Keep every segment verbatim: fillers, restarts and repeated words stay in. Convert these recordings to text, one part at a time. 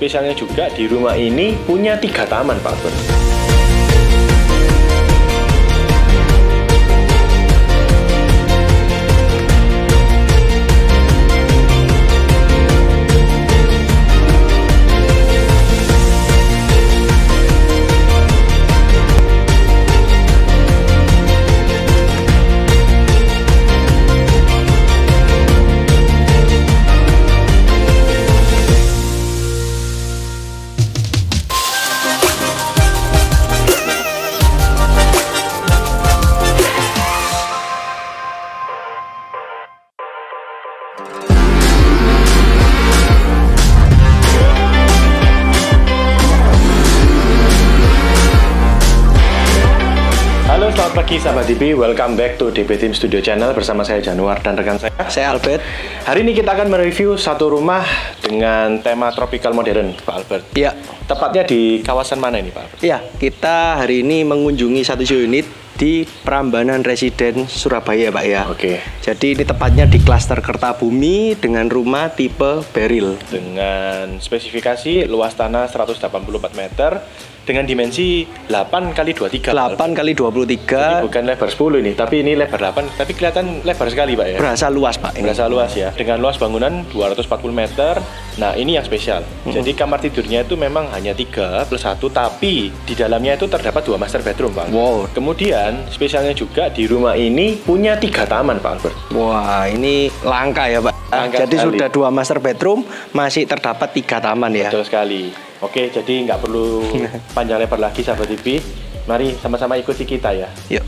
spesialnya juga di rumah ini punya tiga taman, Pak Albert. Selamat pagi sahabat D B, welcome back to D B Team Studio Channel bersama saya Januar dan rekan saya, saya Albert. Hari ini kita akan mereview satu rumah dengan tema tropical modern, Pak Albert. Iya. Tepatnya di kawasan mana ini, Pak Albert? Iya, kita hari ini mengunjungi satu unit di Prambanan Residen Surabaya, Pak ya. Oke. Jadi ini tepatnya di klaster Kertabumi dengan rumah tipe Beril. Dengan spesifikasi luas tanah seratus delapan puluh empat meter dengan dimensi delapan kali dua puluh tiga. delapan kali dua puluh tiga. Jadi bukan lebar sepuluh ini, tapi ini lebar delapan, tapi kelihatan lebar sekali, Pak ya. Berasa luas, Pak. Ini. Berasa luas ya. Dengan luas bangunan dua ratus empat puluh meter. Nah, ini yang spesial. Hmm. Jadi kamar tidurnya itu memang hanya tiga plus satu, tapi di dalamnya itu terdapat dua master bedroom, Pak. Wow. Kemudian spesialnya juga di rumah ini punya tiga taman, Pak Albert. Wah, ini langka ya, Pak. Langka Jadi sekali. Sudah dua master bedroom, masih terdapat tiga taman ya. Betul sekali. Oke, jadi nggak perlu panjang lebar lagi sahabat T V. Mari sama-sama ikuti kita ya. Yuk.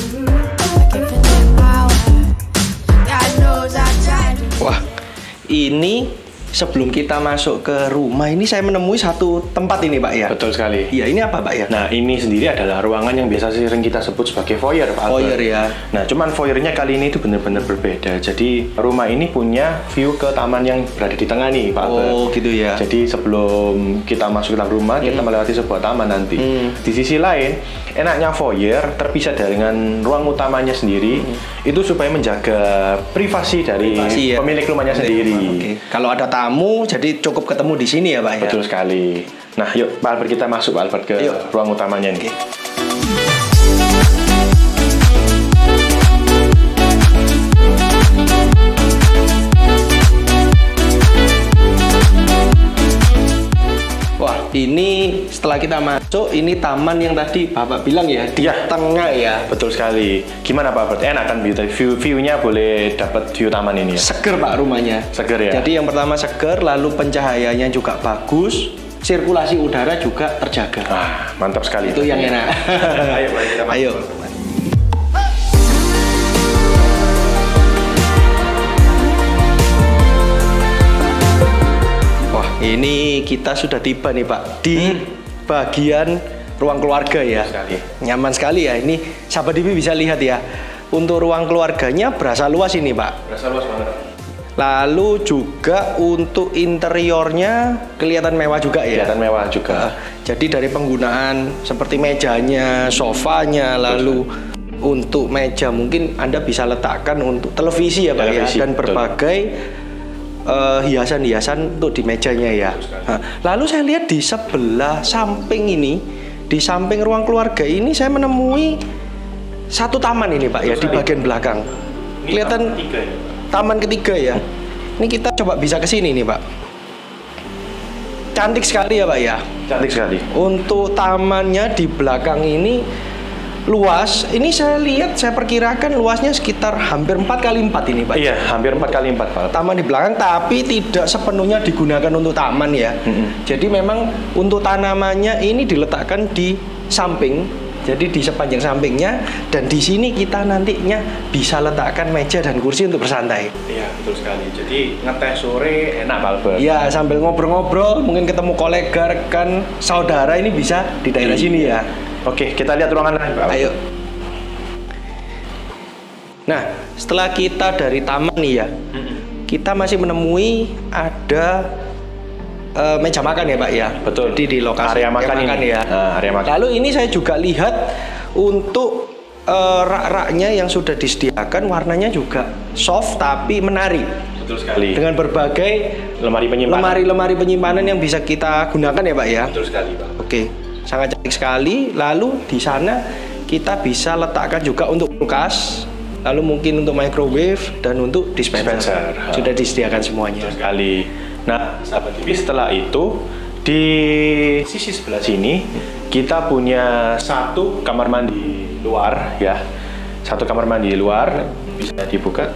Wah, ini sebelum kita masuk ke rumah ini saya menemui satu tempat ini, Pak ya. Betul sekali. Iya, ini apa, Pak ya? Nah, ini sendiri adalah ruangan yang biasa sering kita sebut sebagai foyer, Pak Albert. Foyer ya. Nah, cuman foyernya kali ini itu benar-benar berbeda. Jadi rumah ini punya view ke taman yang berada di tengah nih, Pak Albert. Oh, gitu ya. Jadi sebelum kita masuk ke dalam rumah, hmm. kita melewati sebuah taman nanti. Hmm. Di sisi lain, enaknya foyer terpisah dengan ruang utamanya sendiri, hmm. itu supaya menjaga privasi dari privasi, ya. Pemilik rumahnya sendiri. Oke. Kalau ada tamu, jadi cukup ketemu di sini ya, Pak ya. Betul sekali. Nah, yuk Pak Albert, kita masuk Pak Albert ke yuk. ruang utamanya nih. Oke. Ini setelah kita masuk, ini taman yang tadi Bapak bilang ya, di ya. tengah ya. Betul sekali. Gimana Pak Albert? Enak kan view view-nya boleh dapat view taman ini ya? Seger Pak rumahnya. Seger ya. Jadi yang pertama seger, lalu pencahayaannya juga bagus, sirkulasi udara juga terjaga. Ah, mantap sekali. Itu yang enak. Ayo, mari kita masuk. Ayo. Ini kita sudah tiba nih Pak di hmm. bagian ruang keluarga ya. Sekali. Nyaman sekali ya. Ini sahabat T V bisa lihat ya. Untuk ruang keluarganya berasa luas ini Pak. Berasa luas banget. Lalu juga untuk interiornya kelihatan mewah juga ya. Kelihatan mewah juga. Uh, jadi dari penggunaan seperti mejanya, sofanya, lalu betul. Untuk meja mungkin Anda bisa letakkan untuk televisi ya Pak televisi, ya. Dan berbagai hiasan-hiasan uh, untuk di mejanya ya. Nah, lalu saya lihat di sebelah samping ini, di samping ruang keluarga ini saya menemui satu taman ini Pak ya, di bagian belakang. Ini kelihatan taman ketiga, ya? taman ketiga ya. Ini kita coba bisa ke sini nih Pak. Cantik sekali ya Pak ya. Cantik sekali. Untuk tamannya di belakang ini luas, ini saya lihat, saya perkirakan luasnya sekitar hampir empat kali empat ini Pak. Iya, hampir empat kali empat Pak. Taman di belakang, tapi tidak sepenuhnya digunakan untuk taman ya. Mm-hmm. Jadi memang untuk tanamannya ini diletakkan di samping, jadi di sepanjang sampingnya, dan di sini kita nantinya bisa letakkan meja dan kursi untuk bersantai. Iya, betul sekali. Jadi ngeteh sore enak Pak Albert. Iya, sambil ngobrol-ngobrol, mungkin ketemu kolega, rekan, saudara, ini bisa di daerah iya. sini ya. Oke, kita lihat ruangan lain, Pak. Ayo. Nah, setelah kita dari taman nih ya, mm-hmm. kita masih menemui ada uh, meja makan ya, Pak ya. Betul. Jadi di lokasi area makan, makan ini. ya. Nah, area makan. Lalu ini saya juga lihat untuk uh, rak-raknya yang sudah disediakan warnanya juga soft tapi menarik. Betul sekali. Dengan berbagai lemari penyimpanan. Lemari-lemari penyimpanan yang bisa kita gunakan ya, Pak ya. Betul sekali, Pak. Oke, sangat cantik sekali. Lalu di sana kita bisa letakkan juga untuk kulkas, lalu mungkin untuk microwave dan untuk dispenser. dispenser. Sudah disediakan semuanya. Betul sekali. Nah, sahabat T V, setelah itu di sisi sebelah sini kita punya satu kamar mandi luar ya. Satu kamar mandi luar bisa dibuka.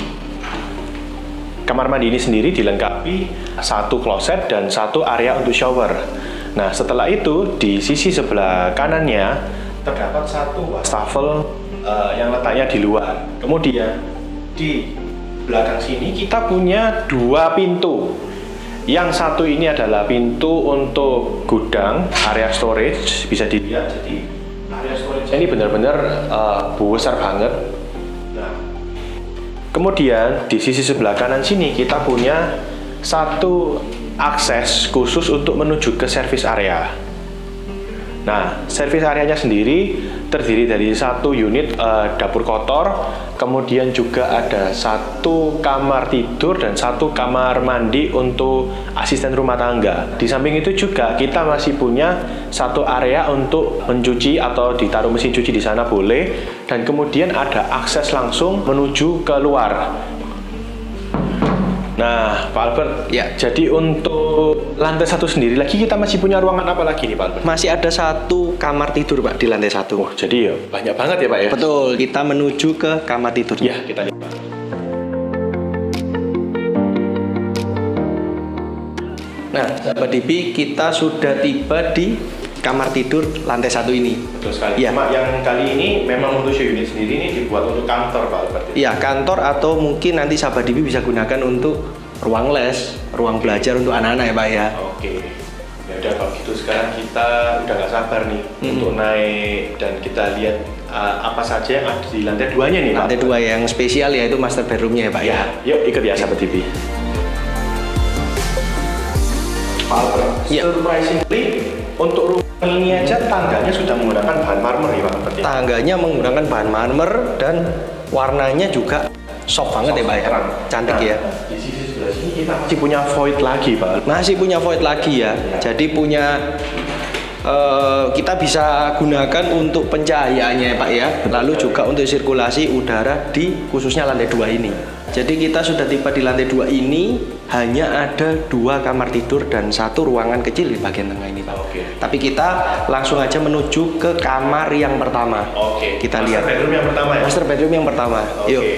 Kamar mandi ini sendiri dilengkapi satu kloset dan satu area untuk shower. Nah, setelah itu di sisi sebelah kanannya terdapat satu wastafel uh, yang letaknya di luar. Kemudian di belakang sini kita punya dua pintu. Yang satu ini adalah pintu untuk gudang, area storage, bisa dilihat. Jadi area storage ini benar-benar uh, besar banget. Nah, kemudian di sisi sebelah kanan sini kita punya satu akses khusus untuk menuju ke service area. Nah, service areanya sendiri terdiri dari satu unit uh, dapur kotor, kemudian juga ada satu kamar tidur dan satu kamar mandi untuk asisten rumah tangga. Di samping itu juga kita masih punya satu area untuk mencuci atau ditaruh mesin cuci di sana boleh, dan kemudian ada akses langsung menuju ke luar. Nah, Pak Albert, ya. Jadi untuk lantai satu sendiri lagi kita masih punya ruangan apa lagi nih, Pak Albert? Masih ada satu kamar tidur, Pak, di lantai satu. Oh, jadi ya banyak banget ya, Pak ya? Betul, kita menuju ke kamar tidurnya. Ya, kita lihat, Pak. Nah, sahabat D B, kita sudah tiba di kamar tidur lantai satu ini. Betul sekali. Ya. Cuma yang kali ini memang untuk show unit sendiri ini dibuat untuk kantor, Pak Albert. Iya, kantor atau mungkin nanti sahabat D B bisa gunakan untuk ruang les, ruang belajar untuk anak-anak ya, Pak ya. Oke. Ya udah, kalau gitu sekarang kita udah gak sabar nih hmm. untuk naik dan kita lihat uh, apa saja yang ada di lantai duanya nih, Pak. Lantai dua yang spesial yaitu master bedroomnya ya, Pak ya. ya. Yuk ikut ya, sahabat T V. Pak Albert, ya. Surprisingly untuk rumah ini aja tangganya sudah menggunakan bahan marmer ya, Pak. Tangganya menggunakan bahan marmer dan warnanya juga soft banget soft ya, Pak ya. Cantik nah, ya. Di sisi sebelah sini kita masih punya void lagi, Pak. Masih punya void lagi ya. ya. Jadi punya uh, kita bisa gunakan untuk pencahayaannya ya, Pak ya. Lalu juga untuk sirkulasi udara di khususnya lantai dua ini. Jadi kita sudah tiba di lantai dua ini, hanya ada dua kamar tidur dan satu ruangan kecil di bagian tengah ini, Pak. Oke. Tapi kita langsung aja menuju ke kamar yang pertama. Oke. Kita Master lihat. Master bedroom yang pertama ya. Master bedroom yang pertama. Oke. Yuk.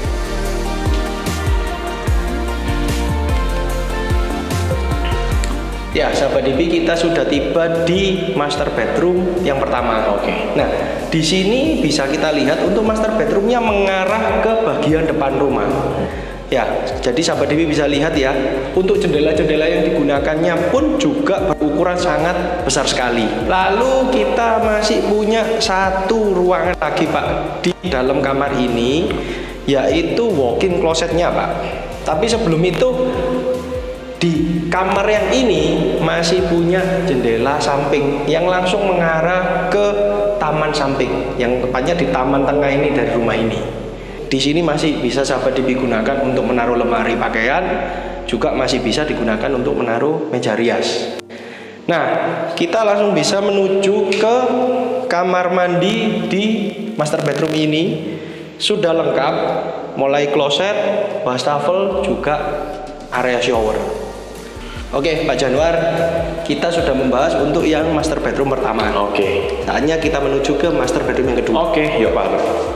Ya, sahabat D B, kita sudah tiba di master bedroom yang pertama. Oke. Nah, di sini bisa kita lihat untuk master bedroomnya mengarah ke bagian depan rumah. Ya, jadi sahabat D B bisa lihat ya, untuk jendela-jendela yang digunakannya pun juga berukuran sangat besar sekali. Lalu kita masih punya satu ruangan lagi, Pak, di dalam kamar ini, yaitu walk-in closetnya, Pak. Tapi sebelum itu, di kamar yang ini masih punya jendela samping yang langsung mengarah ke taman samping, yang tepatnya di taman tengah ini dari rumah ini. Di sini masih bisa sahabat D B gunakan untuk menaruh lemari pakaian, juga masih bisa digunakan untuk menaruh meja rias. Nah, kita langsung bisa menuju ke kamar mandi di master bedroom ini. Sudah lengkap, mulai kloset, wastafel, juga area shower. Oke, Pak Januar, kita sudah membahas untuk yang master bedroom pertama. Oke. Saatnya kita menuju ke master bedroom yang kedua. Oke, yuk Pak.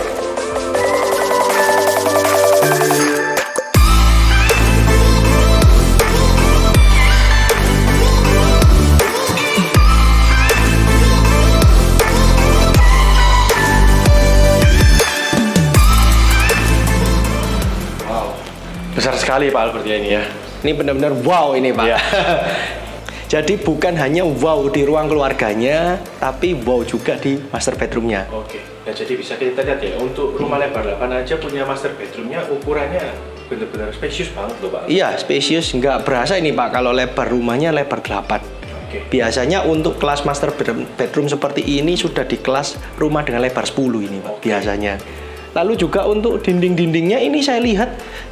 Wow, besar sekali Pak Albert ya ini ya. Ini benar-benar wow ini, Pak. Ya. Jadi bukan hanya wow di ruang keluarganya, tapi wow juga di master bedroomnya. Oke. Nah, jadi bisa kita lihat ya, untuk rumah lebar delapan aja punya master bedroomnya ukurannya benar-benar spesius banget loh, Pak. Iya, spesius. Nggak berasa ini, Pak, kalau lebar rumahnya lebar delapan. Oke. Biasanya untuk kelas master bedroom seperti ini sudah di kelas rumah dengan lebar sepuluh ini, Pak. Oke. Biasanya. Lalu juga untuk dinding-dindingnya ini saya lihat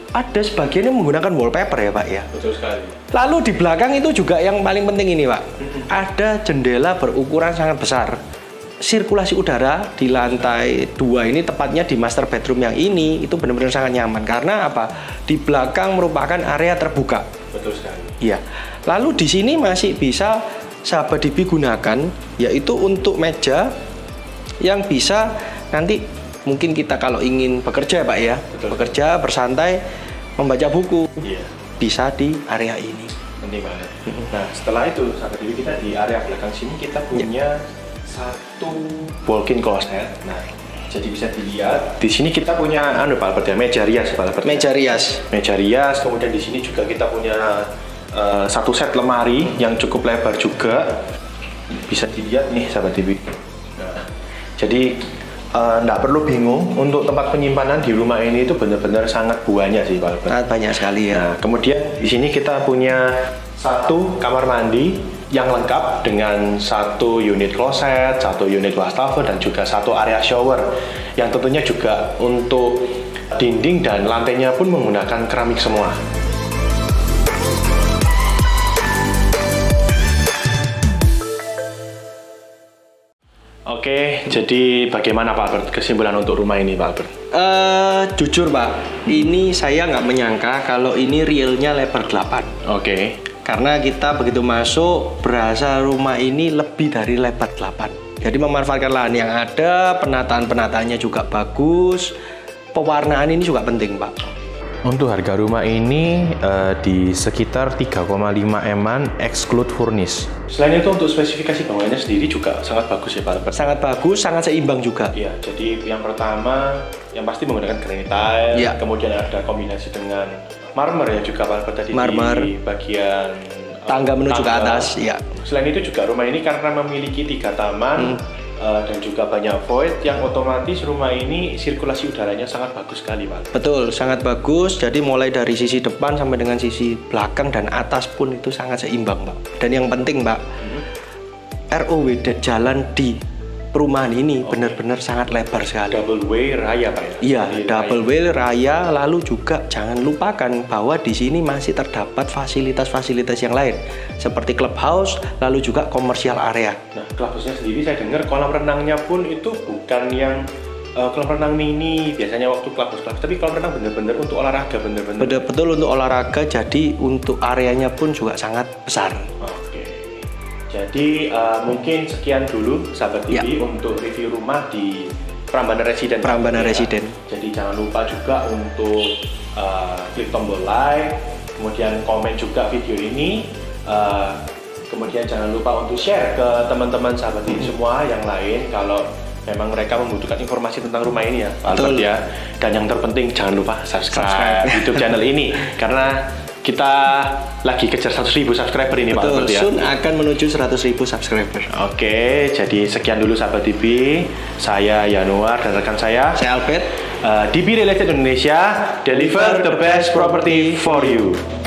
ada sebagiannya menggunakan wallpaper ya Pak ya. Betul sekali. Lalu di belakang itu juga yang paling penting ini Pak, ada jendela berukuran sangat besar. Sirkulasi udara di lantai dua ini, tepatnya di master bedroom yang ini, itu benar-benar sangat nyaman. Karena apa? Di belakang merupakan area terbuka. Betul sekali. Iya. Lalu di sini masih bisa sahabat D B gunakan, yaitu untuk meja yang bisa nanti mungkin kita kalau ingin bekerja Pak ya, Betul. bekerja bersantai membaca buku, Iya. bisa di area ini. Penting banget. Nah, setelah itu sahabat D B kita di area belakang sini kita punya satu walk-in closet. Nah, jadi bisa dilihat di sini kita punya anu Pak Albert ya, meja rias Pak Albert. Meja rias. Meja rias, kemudian di sini juga kita punya uh, satu set lemari yang cukup lebar juga. Bisa dilihat nih sahabat D B. Nah, jadi nggak uh, perlu bingung untuk tempat penyimpanan di rumah ini itu benar-benar sangat banyak sih Pak Albert. Sangat banyak sekali ya. Nah, kemudian di sini kita punya satu kamar mandi yang lengkap dengan satu unit kloset, satu unit wastafel, dan juga satu area shower yang tentunya juga untuk dinding dan lantainya pun menggunakan keramik semua. Oke, jadi bagaimana Pak Albert kesimpulan untuk rumah ini Pak Albert? Uh, jujur Pak, ini saya nggak menyangka kalau ini realnya lebar delapan. Oke. Karena kita begitu masuk berasa rumah ini lebih dari lebar delapan. Jadi memanfaatkan lahan yang ada, penataan-penataannya juga bagus, pewarnaan ini juga penting Pak. Untuk harga rumah ini uh, di sekitar tiga koma lima M-an exclude furnish. Selain itu untuk spesifikasi bangunannya sendiri juga sangat bagus ya Pak Albert? Sangat bagus, sangat seimbang juga. Iya, jadi yang pertama yang pasti menggunakan granite tile, ya. Kemudian ada kombinasi dengan marmer ya juga Pak Albert tadi marmer. Di bagian tangga menuju tangga. Ke atas, ya. Selain itu juga rumah ini karena memiliki tiga taman, hmm. Uh, dan juga banyak void yang otomatis rumah ini sirkulasi udaranya sangat bagus sekali Pak. Betul, sangat bagus. Jadi mulai dari sisi depan sampai dengan sisi belakang dan atas pun itu sangat seimbang Pak. Dan yang penting Pak, hmm. R O W jalan di perumahan ini okay. benar-benar sangat lebar sekali. Double way raya Pak ya? Iya, double way raya. Lalu juga jangan lupakan bahwa di sini masih terdapat fasilitas-fasilitas yang lain seperti clubhouse, lalu juga komersial area. Nah, clubhouse-nya sendiri saya dengar kolam renangnya pun itu bukan yang uh, kolam renang mini biasanya waktu clubhouse, clubhouse tapi kolam renang benar-benar untuk olahraga benar-benar. Betul-betul untuk olahraga, jadi untuk areanya pun juga sangat besar. Oke. Jadi uh, mungkin sekian dulu sahabat T V ya. Untuk review rumah di Prambanan Residen. Prambanan ya. Residen. Jadi jangan lupa juga untuk uh, klik tombol like, kemudian komen juga video ini, uh, kemudian jangan lupa untuk share ke teman-teman sahabat T V semua yang lain kalau memang mereka membutuhkan informasi tentang rumah ini ya, Pak Albert ya. Dan yang terpenting jangan lupa subscribe, subscribe. YouTube channel ini karena kita lagi kejar seratus ribu subscriber ini. Betul, Pak Albert ya. Soon akan menuju seratus ribu subscriber. Oke, jadi sekian dulu sahabat D B. Saya Yanuar dan rekan saya, saya Albert. uh, D B Real Estate Indonesia, deliver the best property for you.